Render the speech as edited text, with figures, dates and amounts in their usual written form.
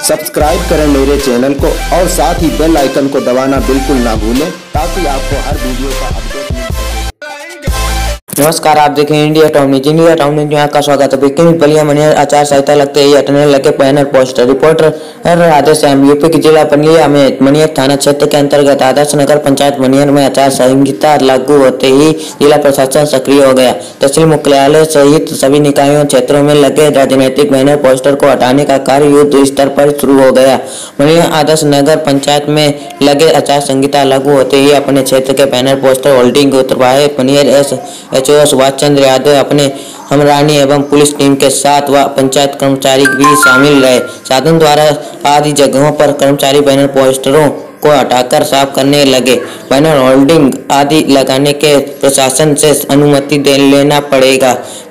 Subscribe करें मेरे channel को और साथ ही बेल आइकन को दबाना बिल्कुल ना भूलें ताकि आपको हर वीडियो का अपडेट मिल सके। नमस्कार, आप देखें India town news. India town news में आपका स्वागत है। ब्रेकिंग बलिया मनिया आचार संहिता लगते ही हटने लगे banner poster. Reporter Adarsh UP के जिला बलिया में मनियर थाना क्षेत्र के अंतर्गत आदर्श नगर पंचायत मनियर में आचार संहिता लागू होते ही जिला प्रशासन सक्रिय हो गया। तहसील मुख्यालय सहित सभी निकायों क्षेत्रों में लगे राजनीतिक बैनर पोस्टर को हटाने का कार्य युद्ध स्तर पर शुरू हो गया। मनियर आदर्श नगर पंचायत में लगे आचार संहिता लागू होते ही अपने क्षेत्र के बैनर पोस्टर होल्डिंग उतरवाए। मनियर एसएचओ सुभाष चंद्र यादव अपने हमरानी एवं पुलिस टीम के साथ व पंचायत कर्मचारी भी शामिल रहे। साधन द्वारा आदि जगहों पर कर्मचारी बैनर पोस्टरों को हटाकर साफ करने लगे। बैनर होल्डिंग आदि लगाने के प्रशासन से अनुमति लेना पड़ेगा।